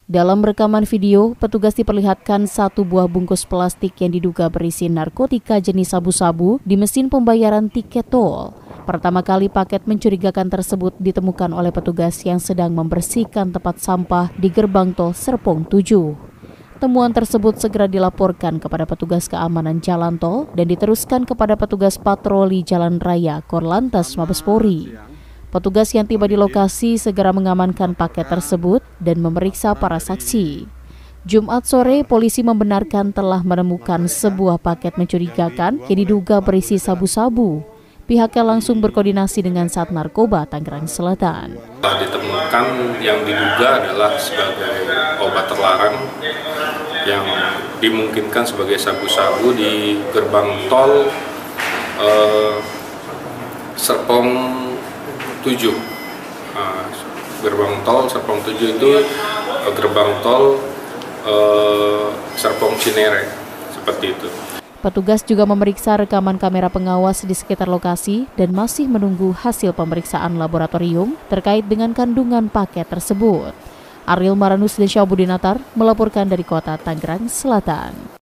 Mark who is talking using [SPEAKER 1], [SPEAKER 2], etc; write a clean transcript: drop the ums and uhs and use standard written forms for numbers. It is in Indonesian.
[SPEAKER 1] Dalam rekaman video, petugas diperlihatkan satu buah bungkus plastik yang diduga berisi narkotika jenis sabu-sabu di mesin pembayaran tiket tol. Pertama kali paket mencurigakan tersebut ditemukan oleh petugas yang sedang membersihkan tempat sampah di gerbang tol Serpong 7. Temuan tersebut segera dilaporkan kepada petugas keamanan jalan tol dan diteruskan kepada petugas patroli jalan raya Korlantas Mabes Polri. Petugas yang tiba di lokasi segera mengamankan paket tersebut dan memeriksa para saksi. Jumat sore, polisi membenarkan telah menemukan sebuah paket mencurigakan yang diduga berisi sabu-sabu. Pihaknya langsung berkoordinasi dengan Sat Narkoba Tangerang Selatan.
[SPEAKER 2] Telah ditemukan yang diduga adalah sebagai obat terlarang yang dimungkinkan sebagai sabu-sabu di gerbang tol Serpong 7. Gerbang tol Serpong 7 itu gerbang tol Serpong Cinere, seperti itu.
[SPEAKER 1] Petugas juga memeriksa rekaman kamera pengawas di sekitar lokasi dan masih menunggu hasil pemeriksaan laboratorium terkait dengan kandungan paket tersebut. Ariel Maranus dan Syahbudinatar melaporkan dari kota Tangerang Selatan.